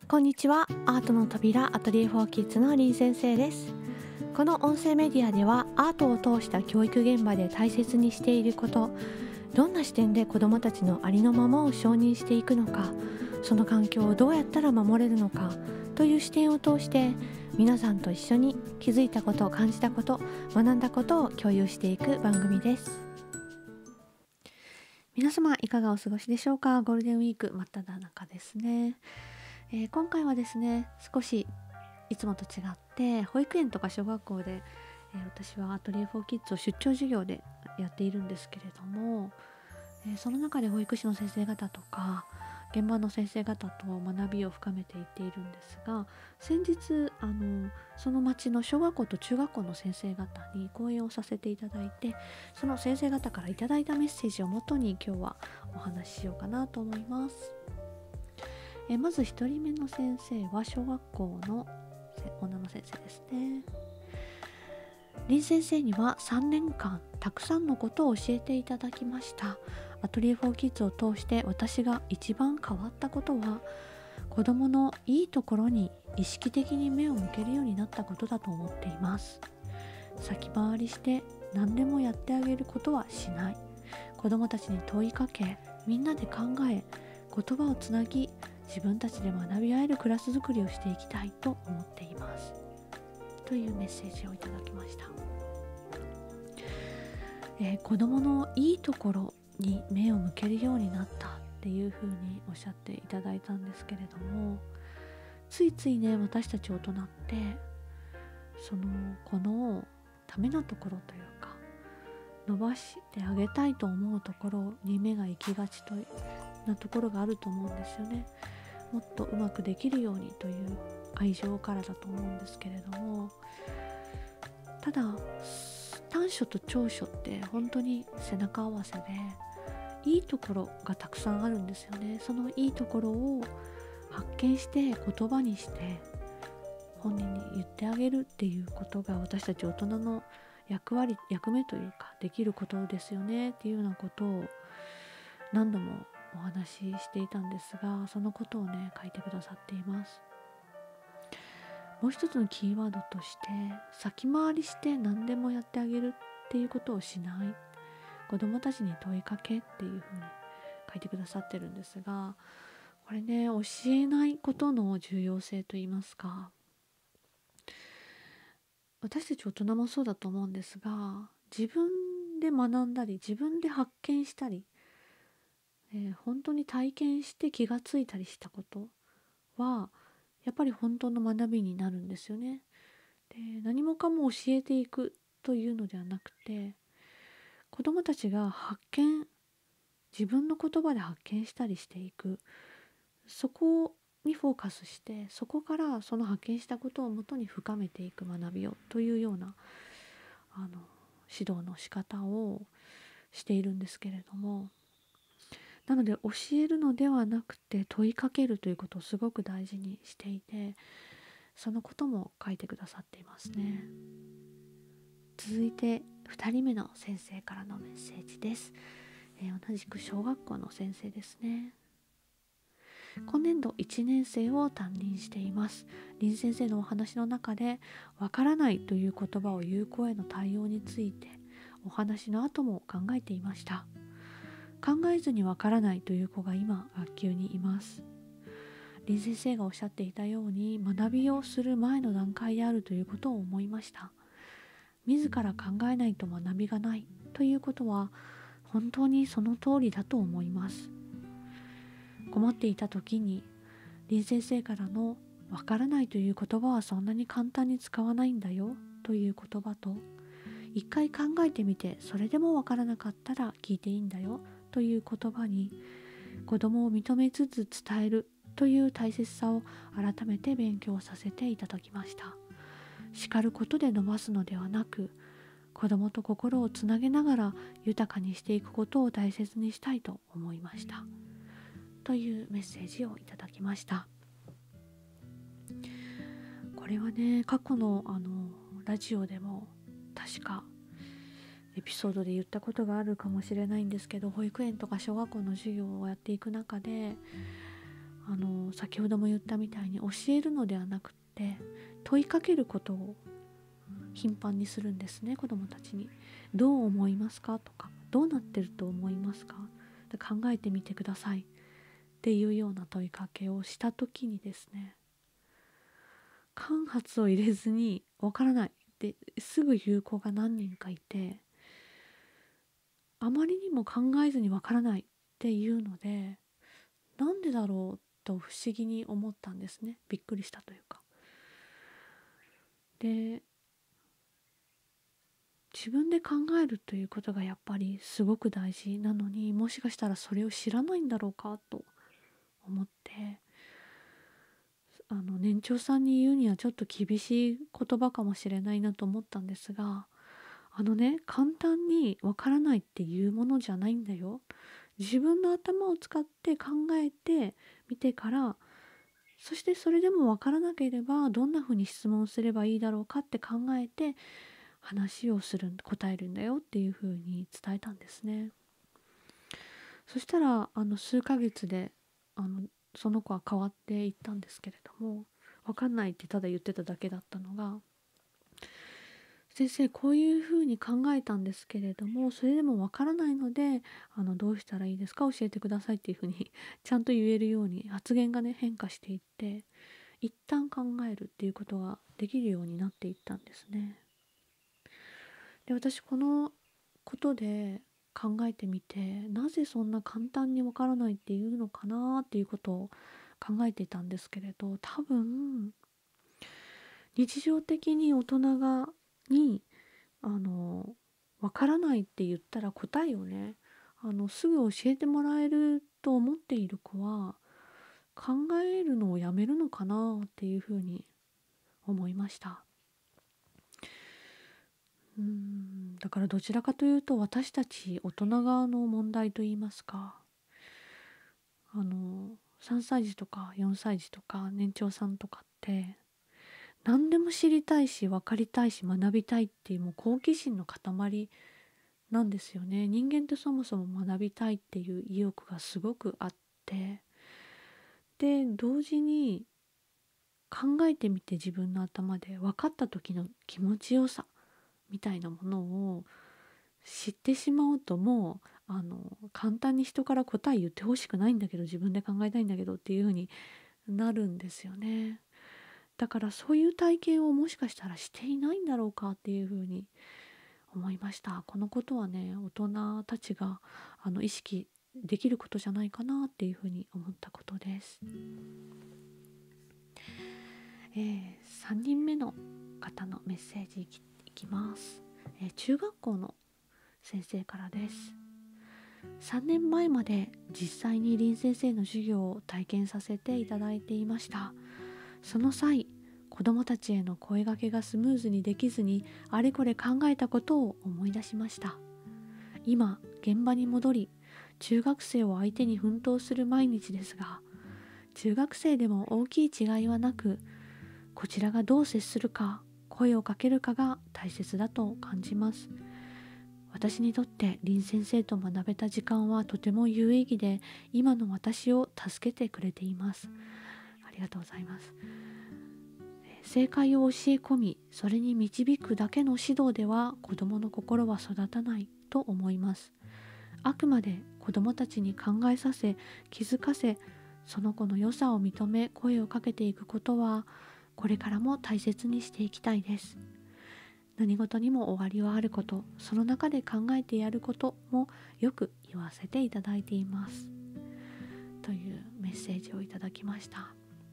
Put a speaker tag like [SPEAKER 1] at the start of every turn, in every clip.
[SPEAKER 1] こんにちは。アートの扉アトリエフォーキッズの林先生です。この音声メディアではアートを通した教育現場で大切にしていること、どんな視点で子どもたちのありのままを承認していくのか、その環境をどうやったら守れるのかという視点を通して皆さんと一緒に気づいたこと、感じたこと、学んだことを共有していく番組です。皆様いかがお過ごしでしょうか。ゴールデンウィーク真っ只中ですね。今回はですね、少しいつもと違って保育園とか小学校で、私はアトリエフォーキッズを出張授業でやっているんですけれども、その中で保育士の先生方とか現場の先生方と学びを深めていっているんですが、先日その町の小学校と中学校の先生方に講演をさせていただいて、その先生方からいただいたメッセージをもとに今日はお話ししようかなと思います。まず1人目の先生は小学校の女の先生ですね。林先生には3年間たくさんのことを教えていただきました。アトリエフォーキッズを通して私が一番変わったことは、子どものいいところに意識的に目を向けるようになったことだと思っています。先回りして何でもやってあげることはしない。子どもたちに問いかけ、みんなで考え、言葉をつなぎ、自分たちで学び合えるクラス作りをしていきたいと思っています、というメッセージをいただきました。子どものいいところに目を向けるようになったっていうふうにおっしゃっていただいたんですけれども、ついついね、私たち大人ってその子のためのところというか、伸ばしてあげたいと思うところに目が行きがちなところがあると思うんですよね。もっとうまくできるようにという愛情からだと思うんですけれども、ただ短所と長所って本当に背中合わせで、いいところがたくさんあるんですよね。そのいいところを発見して言葉にして本人に言ってあげるっていうことが、私たち大人の役目というか、できることですよねっていうようなことを何度もお話ししていたんですが、そのことをね、書いてくださっています。もう一つのキーワードとして、先回りして何でもやってあげるっていうことをしない、子どもたちに問いかけっていうふうに書いてくださってるんですが、これね、教えないことの重要性といいますか、私たち大人もそうだと思うんですが、自分で学んだり自分で発見したり、本当に体験して気がついたりしたことはやっぱり本当の学びになるんですよね。で、何もかも教えていくというのではなくて、子どもたちが自分の言葉で発見したりしていく、そこにフォーカスして、そこからその発見したことをもとに深めていく学びをというような指導の仕方をしているんですけれども、なので教えるのではなくて問いかけるということをすごく大事にしていて、そのことも書いてくださっていますね。続いて2人目の先生からのメッセージです。同じく小学校の先生ですね。今年度1年生を担任しています。林先生のお話の中で、わからないという言葉を言う子への対応についてお話の後も考えていました。考えずにわからないという子が今学級にいます。林先生がおっしゃっていたように、学びをする前の段階であるということを思いました。自ら考えないと学びがないということは本当にその通りだと思います。困っていた時に林先生からのわからないという言葉はそんなに簡単に使わないんだよという言葉と、一回考えてみてそれでもわからなかったら聞いていいんだよという言葉に、子供を認めつつ伝えるという大切さを改めて勉強させていただきました。叱ることで伸ばすのではなく、子供と心をつなげながら豊かにしていくことを大切にしたいと思いました、というメッセージをいただきました。これはね、過去のラジオでも確かエピソードで言ったことがあるかもしれないんですけど、保育園とか小学校の授業をやっていく中で、 先ほども言ったみたいに教えるのではなくって問いかけることを頻繁にするんですね。子どもたちにどう思いますかとか、どうなってると思いますか、考えてみてくださいっていうような問いかけをした時にですね、間髪を入れずにわからないってすぐ言う子が何人かいて、あまりにも考えずにわからないっていうので、なんでだろうと不思議に思ったんですね。びっくりしたというか。で、自分で考えるということがやっぱりすごく大事なのに、もしかしたらそれを知らないんだろうかと思って、年長さんに言うにはちょっと厳しい言葉かもしれないなと思ったんですが、簡単にわからないっていうものじゃないんだよ。自分の頭を使って考えてみてから、そしてそれでもわからなければどんなふうに質問すればいいだろうかって考えて話を答えるんだよっていうふうに伝えたんですね。そしたら数ヶ月でその子は変わっていったんですけれども、わかんないってただ言ってただけだったのが、先生こういうふうに考えたんですけれども、それでもわからないのでどうしたらいいですか、教えてくださいっていうふうにちゃんと言えるように発言がね変化していって、一旦考えるっていうことができるようになっていったんですね。で、私このことで考えてみて、なぜそんな簡単にわからないっていうのかなっていうことを考えていたんですけれど、多分日常的に大人にわからないって言ったら答えをねすぐ教えてもらえると思っている子は考えるのをやめるのかなっていうふうに思いました。だからどちらかというと私たち大人側の問題といいますか、3歳児とか4歳児とか年長さんとかって何でも知りたいし分かりたいし学びたいっていう、もう好奇心の塊なんですよね。人間ってそもそも学びたいっていう意欲がすごくあって、で同時に考えてみて自分の頭で分かった時の気持ちよさみたいなものを知ってしまうと、もう簡単に人から答え言ってほしくないんだけど自分で考えたいんだけどっていう風になるんですよね。だからそういう体験をもしかしたらしていないんだろうかっていう風に思いました。このことはね、大人たちが意識できることじゃないかなっていう風に思ったことです。3人目の方のメッセージいきます。中学校の先生からです。3年前まで実際に林先生の授業を体験させていただいていました。その際、子どもたちへの声掛けがスムーズにできずにあれこれ考えたことを思い出しました。今現場に戻り、中学生を相手に奮闘する毎日ですが、中学生でも大きい違いはなく、こちらがどう接するか、声をかけるかが大切だと感じます。私にとって林先生と学べた時間はとても有意義で、今の私を助けてくれています。ありがとうございます。正解を教え込み、それに導くだけの指導では子どもの心は育たないと思います。あくまで子どもたちに考えさせ、気づかせ、その子の良さを認め声をかけていくことはこれからも大切にしていきたいです。何事にも終わりはあること、その中で考えてやることもよく言わせていただいています。というメッセージをいただきました。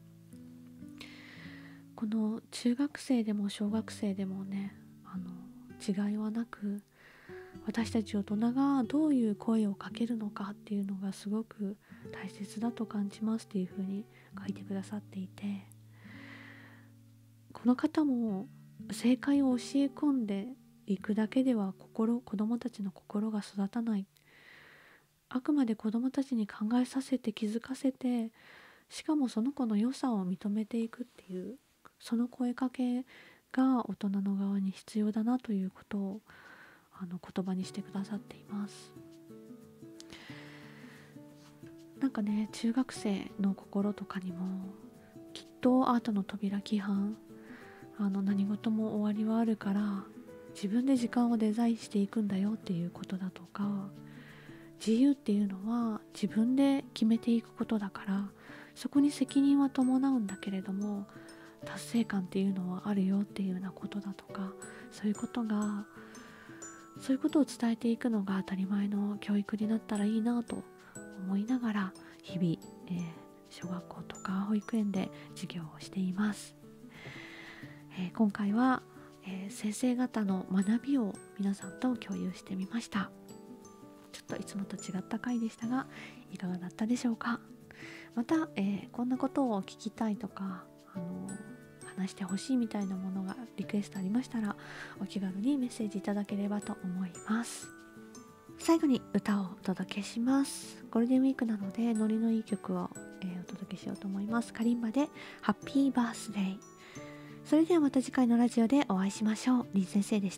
[SPEAKER 1] この中学生でも小学生でもね、違いはなく、私たち大人がどういう声をかけるのかっていうのがすごく大切だと感じますっていうふうに書いてくださっていて、この方も正解を教え込んでいくだけでは子どもたちの心が育たない。あくまで子どもたちに考えさせて気づかせて、しかもその子の良さを認めていくっていう、その声かけが大人の側に必要だなということを言葉にしてくださっています。 なんかね、中学生の心とかにもきっとアートの扉規範、何事も終わりはあるから自分で時間をデザインしていくんだよっていうことだとか、自由っていうのは自分で決めていくことだから、そこに責任は伴うんだけれども達成感っていうのはあるよっていうようなことだとか、そういうことを伝えていくのが当たり前の教育になったらいいなと思いながら日々、小学校とか保育園で授業をしています。今回は、先生方の学びを皆さんと共有してみました。ちょっといつもと違った回でしたがいかがだったでしょうか。また、こんなことを聞きたいとか話してほしいみたいなものがリクエストありましたらお気軽にメッセージいただければと思います。最後に歌をお届けします。ゴールデンウィークなのでノリのいい曲を、お届けしようと思います。カリンバでハッピーバースデー。それではまた次回のラジオでお会いしましょう。林先生でした。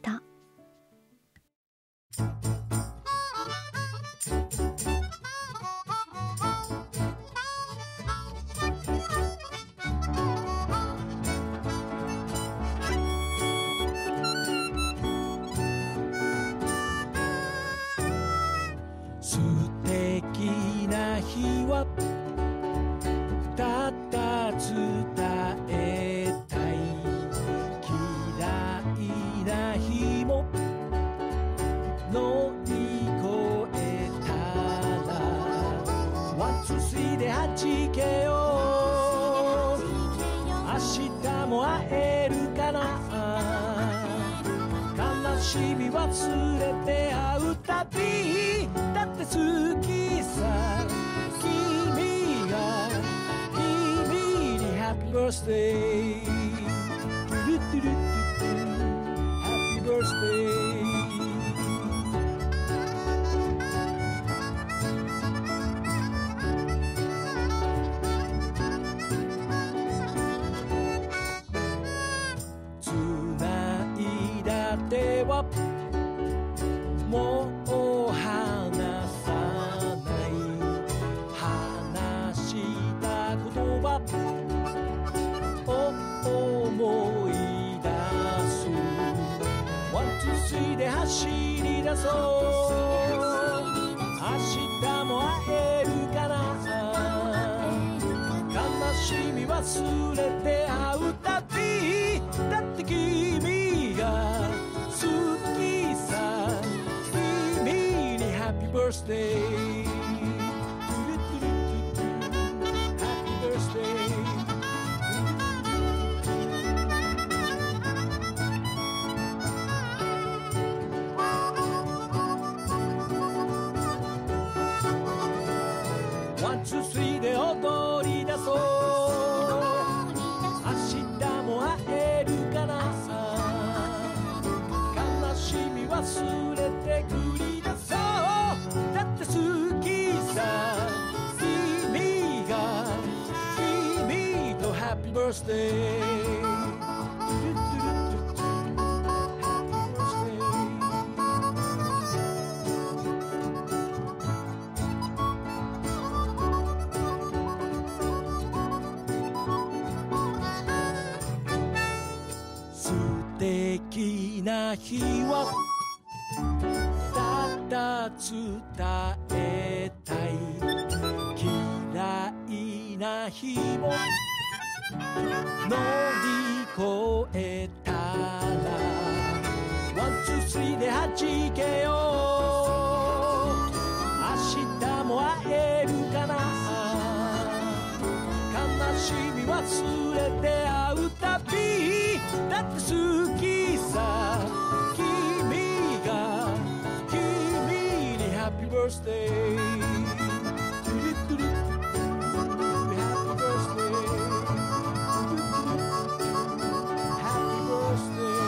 [SPEAKER 2] 素敵な日はただ伝えたい、嫌いな日も乗り越えたらワンツースリーで弾けよう、明日も会えるかな、悲しみ忘れて会うたびだって好きさ、君が君にハッピーバースデー、トゥルトゥルトゥトゥ、ハッピーバースデー。繋いだ手はもう離さない、話した言葉を思い出す、ワンツースリーで走り出そう、明日も会えるかな、悲しみ忘れて会うたびだって君が好きさ、君にハッピーバースデー、ハッピーバースデー。ワンツースリーで踊り出そう、明日も会えるかな、悲しみ忘れて繰り出そう、だって好きさ、君が君とハッピーバースデー、素敵な日はただ伝えたい、嫌いな日も乗り越えたらワンツースリーで弾けよう、明日も会えるかな、悲しみ忘れて会うたびだって好きさ、君が君にハッピーバースデー、トゥルトゥルハッピーバースデー、ハッピーバースデー。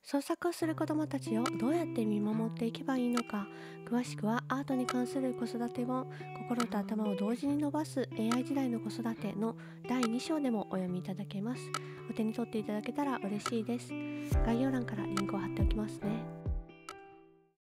[SPEAKER 3] 創作をする子どもたちをどうやって見守っていけばいいのか、詳しくはアートに関する子育て本、心と頭を同時に伸ばす AI 時代の子育ての第2章でもお読みいただけます。お手に取っていただけたら嬉しいです。概要欄からリンクを貼っておきます。